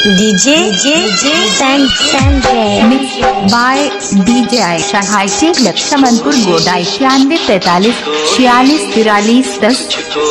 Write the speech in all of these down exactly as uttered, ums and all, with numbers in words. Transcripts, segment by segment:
DJ DJ Sanjay mix by DJ Ayesha hitech Laxmanpur Goda इक्यानवे पैतालीस छियालीस तिरालीस दस।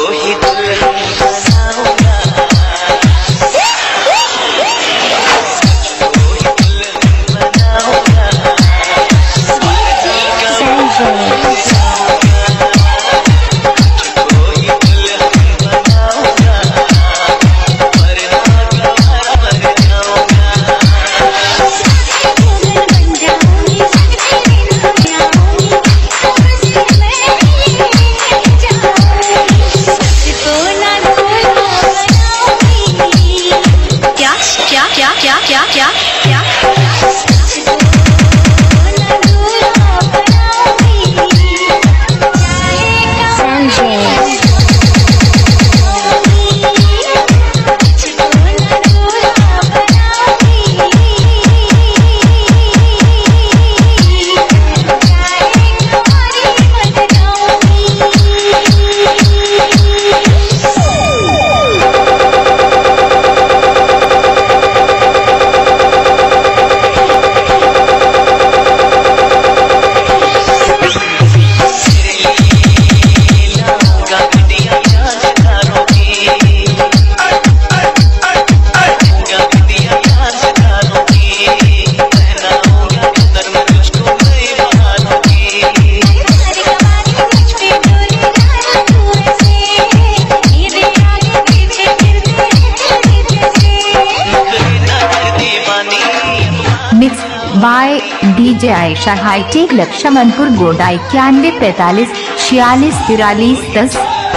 By DJ Ayesha hitech Laxmanpur Goda इक्यानवे पैतालीस छियालीस तिरालीस दस।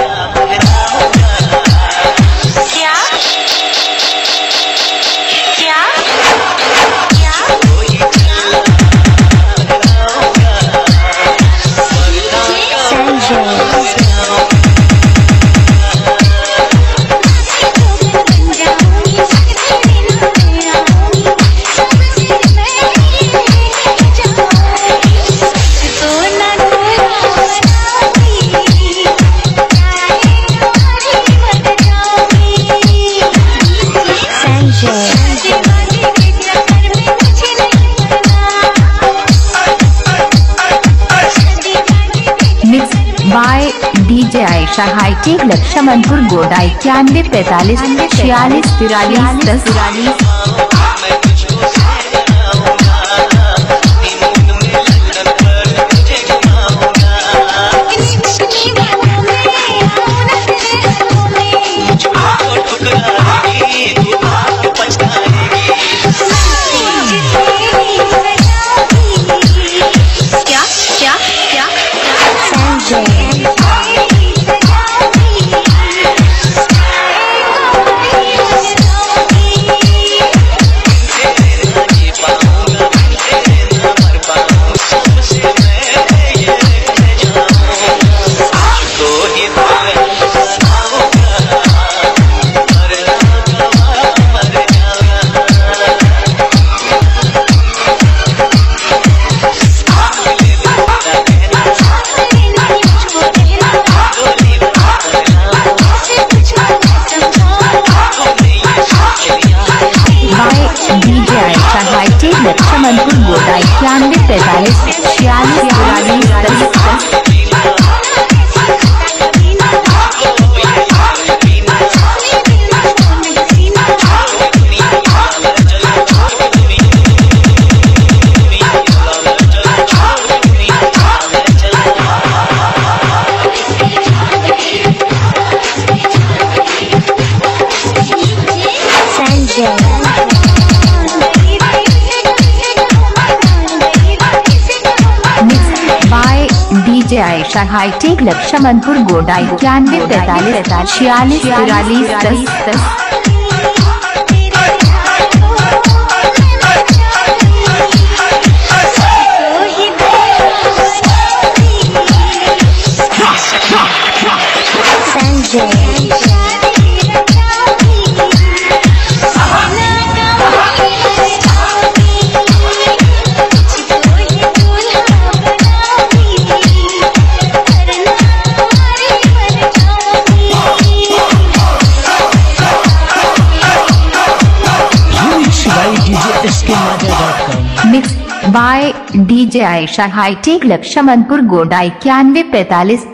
By DJ Ayesha hitech Laxmanpur Goda इक्यानवे पैतालीस छियालीस तिरालीस दस तिरालीस। लक्ष्मणपुर गोडा इक्यानवे पैतालीस छियालीस तिरालीस दस दस। डीजे आयशा हाईटेक लक्ष्मणपुर गोडा इक्यानवे पैतालीस छियालीस तिरालीस दस दस। इसके मजा dot com. Mix by DJ Ayesha hitech Laxmanpur Goda इक्यानवे पैतालीस